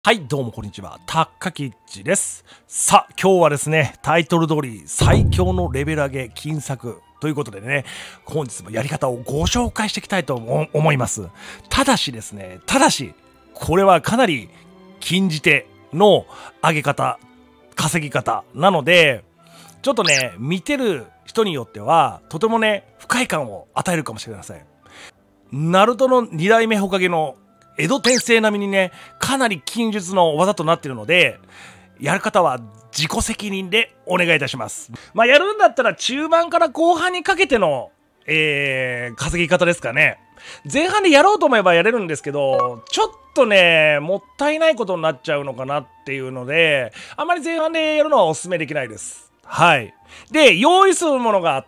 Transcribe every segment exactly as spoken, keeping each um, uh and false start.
はい、どうもこんにちは。たっかきっちです。さあ、今日はですね、タイトル通り最強のレベル上げ金策ということでね、本日もやり方をご紹介していきたいと思います。ただしですね、ただし、これはかなり禁じ手の上げ方、稼ぎ方なので、ちょっとね、見てる人によっては、とてもね、不快感を与えるかもしれません。ナルトのに代目ホカゲの江戸天聖並みにね、かなり禁術の技となっているので、やる方は自己責任でお願いいたします。まあ、やるんだったら中盤から後半にかけての、えー、稼ぎ方ですかね。前半でやろうと思えばやれるんですけど、ちょっとね、もったいないことになっちゃうのかなっていうので、あまり前半でやるのはお勧めできないです。はい。で、用意するものがあって、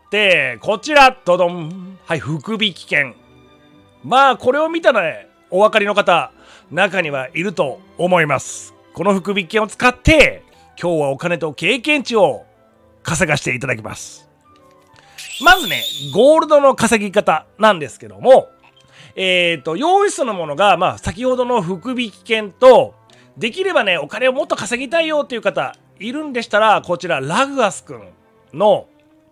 こちら、ドドン。はい、福引券。まあ、これを見たらね、お分かりの方、中にはいると思います。この福引券を使って、今日はお金と経験値を稼がしていただきます。まずね、ゴールドの稼ぎ方なんですけども、えっと、用意するものが、まあ、先ほどの福引券と、できればね、お金をもっと稼ぎたいよっていう方、いるんでしたら、こちら、ラグアスくんの、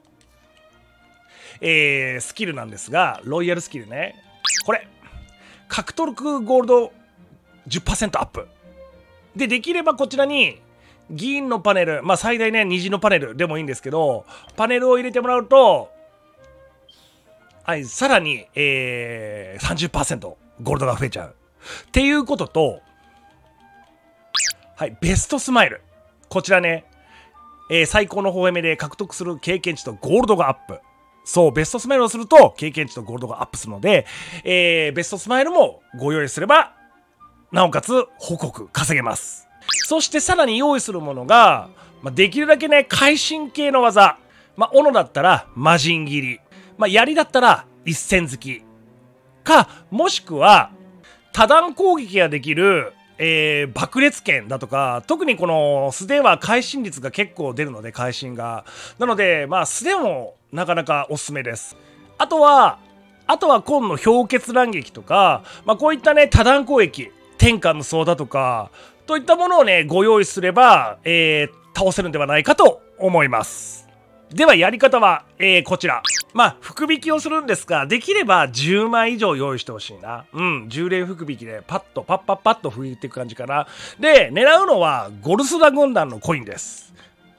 えー、スキルなんですが、ロイヤルスキルね。これ。獲得ゴールド じゅっパーセント アップ。で、できればこちらに銀のパネル、まあ最大ね、虹のパネルでもいいんですけど、パネルを入れてもらうと、はい、さらに、えー、さんじゅっパーセント ゴールドが増えちゃう。っていうことと、はい、ベストスマイル。こちらね、えー、最高の微笑みで獲得する経験値とゴールドがアップ。そう、ベストスマイルをすると経験値とゴールドがアップするので、えー、ベストスマイルもご用意すれば、なおかつ報告稼げます。そしてさらに用意するものが、まあ、できるだけね、会心系の技。まあ、斧だったら魔人斬り。まあ、槍だったら一戦突き。か、もしくは、多段攻撃ができる、えー、爆裂剣だとか、特にこの素手は会心率が結構出るので、会心が。なので、まあ素手もなかなかおすすめです。あとは、あとは今の氷結乱撃とか、まあこういったね、多段攻撃、天下無双だとか、といったものをね、ご用意すれば、えー、倒せるんではないかと思います。ではやり方は、えー、こちら。まあ、福引きをするんですが、できればじゅうまい以上用意してほしいな。うん、じゅう連福引きでパッと、パッパッパッと吹いていく感じかな。で、狙うのはゴルスダ軍団のコインです。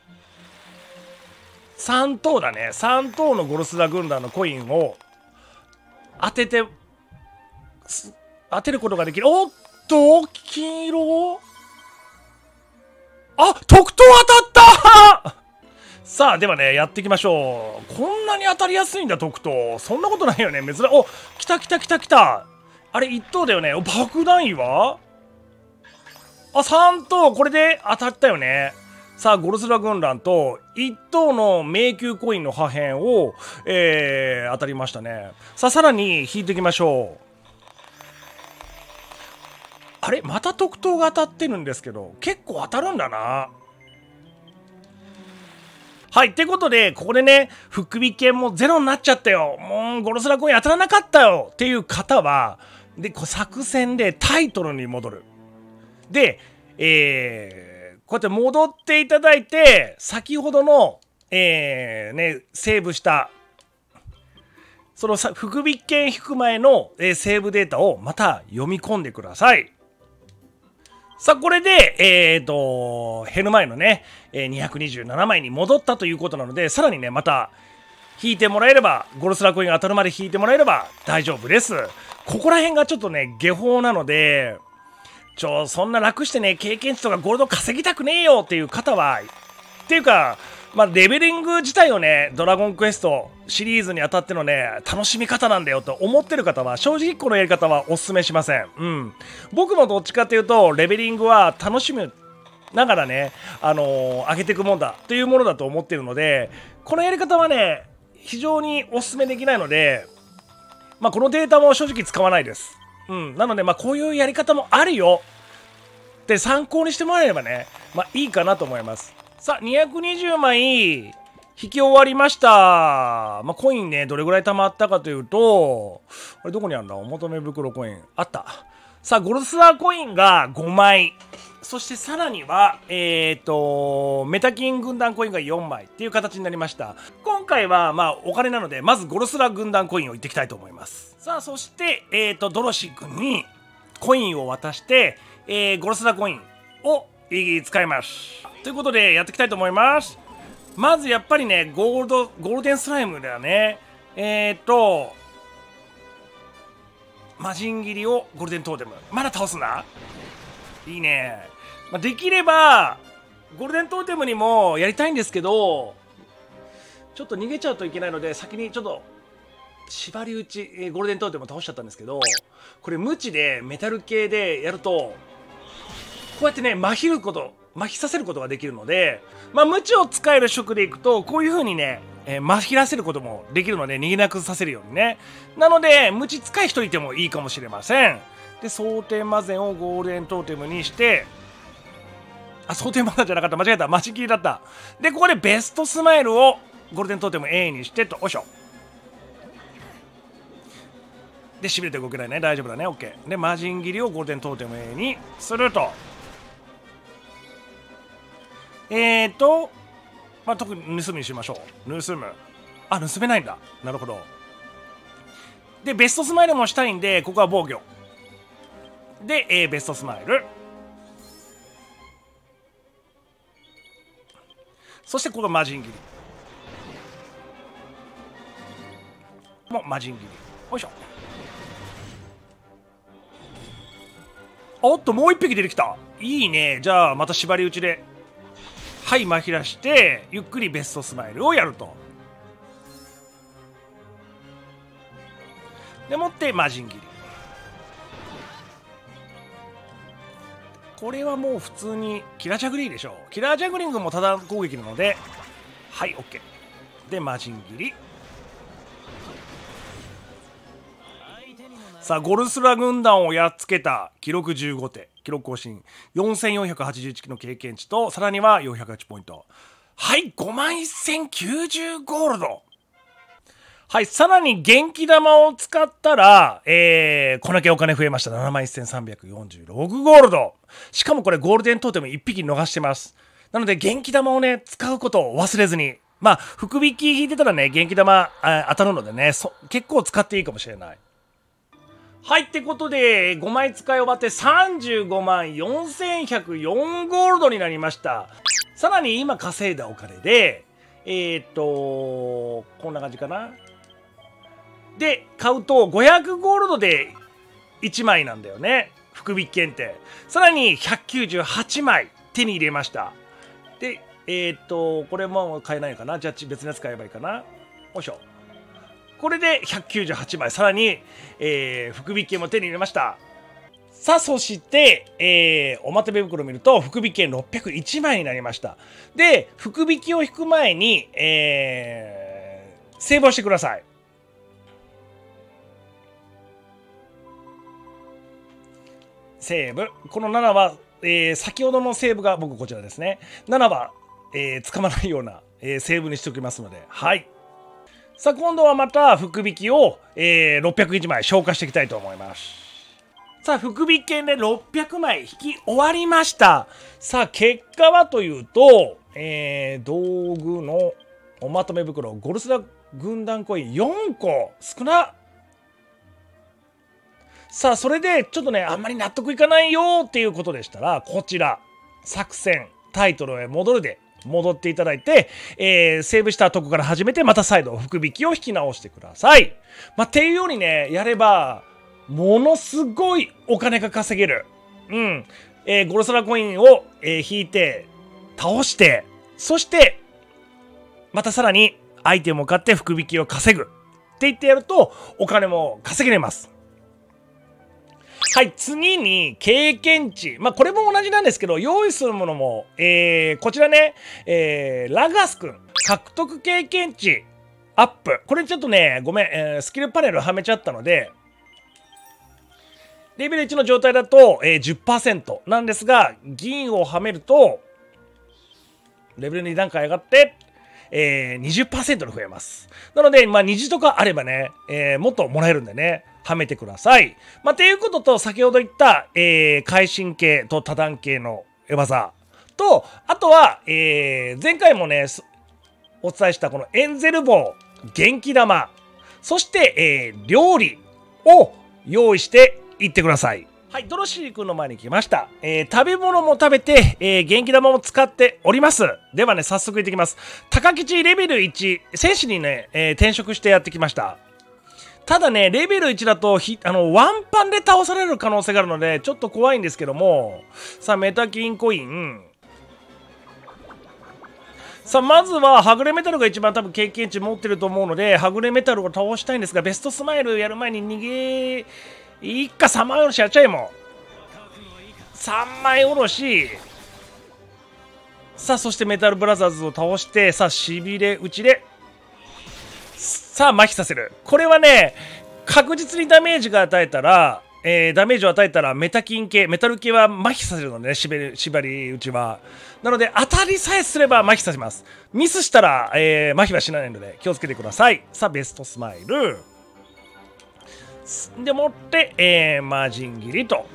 さん等だね。さん等のゴルスダ軍団のコインを当てて、当てることができる。おっと、黄色あ、特等当たったさあ、ではね、やっていきましょう。こんなに当たりやすいんだ、特等。そんなことないよね。珍しい。お、来た来た来た来た。あれ、いち等だよね。お、爆弾位はあ、さん等。これで当たったよね。さあ、ゴルスラ軍団といち等の迷宮コインの破片を、えー、当たりましたね。さあ、さらに引いていきましょう。あれまた特等が当たってるんですけど、結構当たるんだな。はい。ってことで、ここでね、福引券もゼロになっちゃったよ。もう、ゴルスラコイン当たらなかったよっていう方は、で、こう作戦でタイトルに戻る。で、えー、こうやって戻っていただいて、先ほどの、えー、ね、セーブした、その福引券引く前の、えー、セーブデータをまた読み込んでください。さあ、これで、えっと、減る前のね、にひゃくにじゅうななまいに戻ったということなので、さらにね、また、引いてもらえれば、ゴルスラコインが当たるまで引いてもらえれば大丈夫です。ここら辺がちょっとね、下法なので、ちょ、そんな楽してね、経験値とかゴールド稼ぎたくねえよっていう方は、っていうか、まあ、レベリング自体をね、ドラゴンクエストシリーズにあたってのね、楽しみ方なんだよと思ってる方は、正直このやり方はお勧めしません。うん。僕もどっちかっていうと、レベリングは楽しむながらね、あのー、上げていくもんだというものだと思ってるので、このやり方はね、非常にお勧めできないので、まあ、このデータも正直使わないです。うん。なので、まあ、こういうやり方もあるよって参考にしてもらえればね、まあ、いいかなと思います。さあ、にひゃくにじゅうまい引き終わりました。まあ、コインね、どれぐらい貯まったかというと、これどこにあるんだお求め袋コイン。あった。さあ、ゴルスラーコインがごまい。 そしてさらには、えっと、メタキン軍団コインがよんまいっていう形になりました。今回は、まあ、お金なので、まずゴルスラ軍団コインをいっていきたいと思います。さあ、そして、えっと、ドロシー君にコインを渡して、えー、ゴルスラコインを、えー、使います。ということで、やっていきたいと思います。まず、やっぱりね、ゴールド、ゴールデンスライムだよね。えっと、魔人斬りをゴールデントーテム。まだ倒すな。いいね。まあ、できればゴールデントーテムにもやりたいんですけど、ちょっと逃げちゃうといけないので先にちょっと縛り打ち、えー、ゴールデントーテムを倒しちゃったんですけど、これ無知でメタル系でやるとこうやってね、麻痺ること麻痺させることができるので、まあ、無知を使える職でいくとこういう風にね、えー、麻痺らせることもできるので逃げなくさせるようにね。なので無知使い一人いてもいいかもしれません。で、蒼天魔前をゴールデントーテムにして、あ、蒼天魔前じゃなかった、間違えた、待ちきりだった。で、ここでベストスマイルをゴールデントーテム A にしてと、よいしょ。で、しびれて動けないね、大丈夫だね、OK。で、魔人斬りをゴールデントーテム A にすると。えーと、まあ、特に盗みにしましょう。盗む。あ、盗めないんだ。なるほど。で、ベストスマイルもしたいんで、ここは防御。で、えー、ベストスマイル。そしてこの魔人斬りもう魔人斬り、よいしょ。おっと、もう一匹出てきた。いいね。じゃあまた縛り打ちで、はい、麻痺らしてゆっくりベストスマイルをやると。でもって魔人斬り。これはもう普通にキラージャグリーでしょう。キラージャグリングもただ攻撃なので、はい、 OK。 で魔人斬り。さあ、ゴルスラ軍団をやっつけた。記録じゅうごて、記録更新よんせんよんひゃくはちじゅういちの経験値と、さらにはよんひゃくはちポイント。はい、ごまんせんきゅうじゅうゴールド。はい、さらに元気玉を使ったら、えー、これだけお金増えました。ななまんせんさんびゃくよんじゅうろくゴールド。しかもこれゴールデントーテムいっぴき逃してます。なので元気玉をね、使うことを忘れずに。まあ、福引き引いてたらね、元気玉あ当たるのでね、そ結構使っていいかもしれない。はい、ってことで、ごまい使い終わってさんじゅうごまんよんせんひゃくよんゴールドになりました。さらに今稼いだお金で、えー、っと、こんな感じかな。で、買うとごひゃくゴールドでいちまいなんだよね。福引券って。さらにひゃくきゅうじゅうはちまい手に入れました。で、えー、っと、これも買えないかな。じゃあ別のやつ買えばいいかな。よいしょ。これでひゃくきゅうじゅうはちまい。さらに、えー、福引券も手に入れました。さあ、そして、えー、おまとめ袋を見ると、福引券ろっぴゃくいちまいになりました。で、福引きを引く前に、えー、セーブをしてください。セーブ。このななは、えー、先ほどのセーブが僕こちらですね。ななは、えー、捕まらないような、えー、セーブにしておきますので。はい。さあ、今度はまた福引きを、えー、ろっぴゃくいちまい消化していきたいと思います。さあ、福引券でろっぴゃくまい引き終わりました。さあ、結果はというと、えー、道具のおまとめ袋、ゴルスラ軍団コインよんこ。少な。さあ、それでちょっとね、あんまり納得いかないよっていうことでしたら、こちら、作戦、タイトルへ戻るで戻っていただいて、えー、セーブしたとこから始めて、また再度福引きを引き直してください。まあ、っていうようにね、やれば、ものすごいお金が稼げる。うん。えー、ゴルスラコインを、えー、引いて、倒して、そして、またさらにアイテムを買って福引きを稼ぐ。って言ってやると、お金も稼げれます。はい、次に経験値。まあ、これも同じなんですけど、用意するものも、えー、こちらね、えー、ラガスくん、獲得経験値アップ。これちょっとね、ごめん、えー、スキルパネルはめちゃったので、レベルいちの状態だと、えー、じゅっパーセント なんですが、銀をはめると、レベルに段階上がって、えー、にじゅっパーセント に増えます。なので、まあ、虹とかあればね、えー、もっともらえるんでね、はめてください。まあ、っていうことと、先ほど言った、えー、会心系と多段系の、 技と、あとは、えー前回もねお伝えしたこのエンゼル棒、元気玉、そして、えー料理を用意していってください。はい、ドロシー君の前に来ました。えー食べ物も食べて、えー元気玉も使っております。ではね、早速行ってきます。高吉レベルいち、戦士にね、えー転職してやってきました。ただね、レベルいちだとひあのワンパンで倒される可能性があるので、ちょっと怖いんですけども、さあ、メタキンコイン。さあ、まずははぐれメタルが一番多分経験値持ってると思うので、はぐれメタルを倒したいんですが、ベストスマイルやる前に逃げいっかさんまいおろしやっちゃえもうさんまいおろし。さあ、そしてメタルブラザーズを倒して、さあ、しびれ打ちでさあ麻痺させる。これはね、確実にダメージが与えたら、えーダメージを与えたらメタキン系、メタル系は麻痺させるのでね、縛り縛り打ちは。なので当たりさえすれば麻痺させます。ミスしたら、えー麻痺はしないので気をつけてください。さあ、ベストスマイルでもって、えー、マージン切りと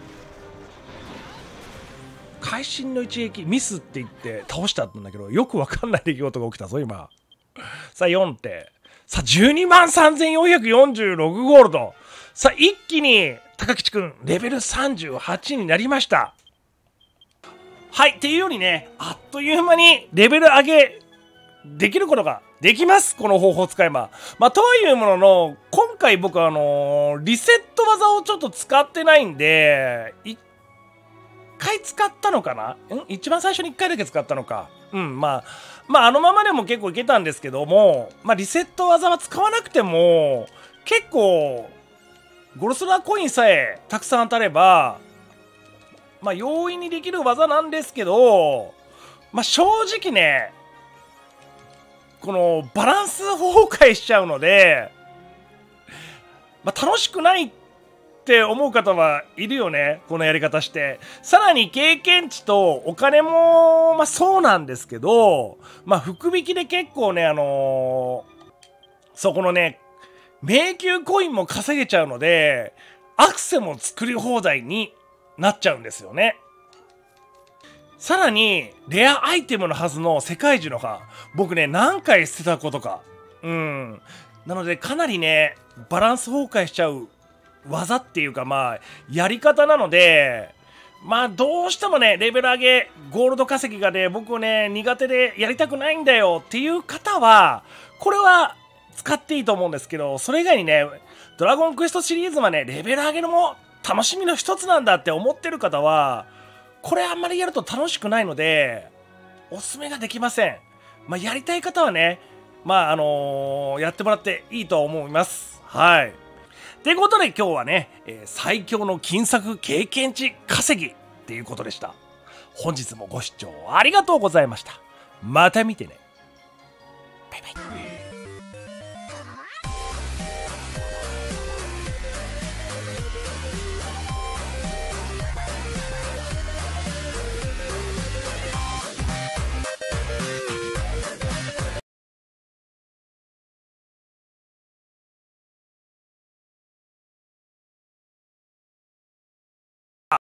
会心の一撃、ミスって言って倒したんだけど、よくわかんない出来事が起きたぞ今。さあ、よん手。さあ、じゅうにまんさんぜんよんひゃくよんじゅうろくゴールド。さあ、一気に高吉くんレベルさんじゅうはちになりました。はい、っていうようにね、あっという間にレベル上げできることができます。この方法を使えば。まあ、とはいうものの、今回僕はあのー、リセット技をちょっと使ってないんで、一回使ったのかなん一番最初に一回だけ使ったのか。うん、まあ、まあ、あのままでも結構いけたんですけども、まあ、リセット技は使わなくても、結構、ゴルソラーコインさえたくさん当たれば、まあ、容易にできる技なんですけど、まあ、正直ね、このバランス崩壊しちゃうので、まあ、楽しくないって思う方はいるよね、このやり方して。さらに経験値とお金も、まあ、そうなんですけど、まあ、福引きで結構ね、あのー、そこのね、迷宮コインも稼げちゃうので、アクセも作り放題になっちゃうんですよね。さらに、レアアイテムのはずの世界樹の葉、僕ね、何回捨てたことか。うん。なので、かなりね、バランス崩壊しちゃう技っていうか、まあ、やり方なので、まあ、どうしてもね、レベル上げ、ゴールド稼ぎがね、僕ね、苦手でやりたくないんだよっていう方は、これは使っていいと思うんですけど、それ以外にね、ドラゴンクエストシリーズはね、レベル上げのも楽しみの一つなんだって思ってる方は、これあんまりやると楽しくないので、おすすめができません。まあ、やりたい方はね、まあ、あのー、やってもらっていいと思います。はい。ということで今日はね、えー、最強の金策経験値稼ぎっていうことでした。本日もご視聴ありがとうございました。また見てね。バイバイ。